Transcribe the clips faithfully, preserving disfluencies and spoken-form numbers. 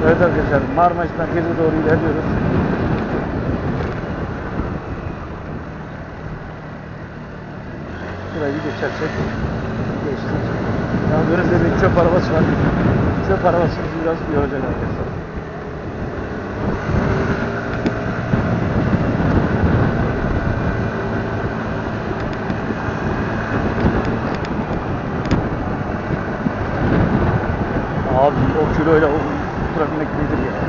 Evet arkadaşlar, Marmaris merkeze doğru ilerliyoruz. Burayı geçersek geçtik. Yani önümde bir çöp arabası var. Çöp arabası bizi biraz yoracak arkadaşlar. Abi o kiloyla o trafiğine nedir ya?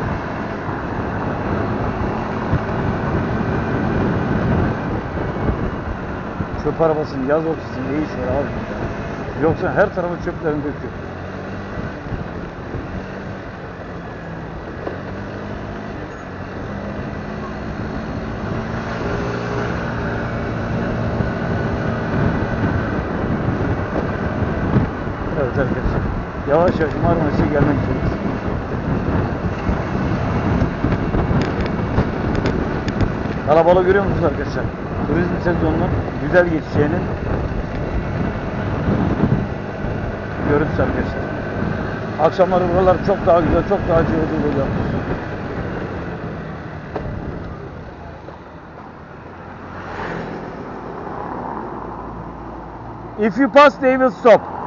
Çöp arabasının yaz ortasında ne işi var abi? Yoksa her tarafı çöplerini döküyor. Evet arkadaşlar, yavaş yavaş Marmaris'e gelmek üzereyiz. Kalabalığı görüyor musunuz arkadaşlar? Turizm sezonunun güzel geçeceğinin görüntüsü arkadaşlar. Akşamları buralar çok daha güzel, çok daha cıvıl oluyor. If you pass, they will stop.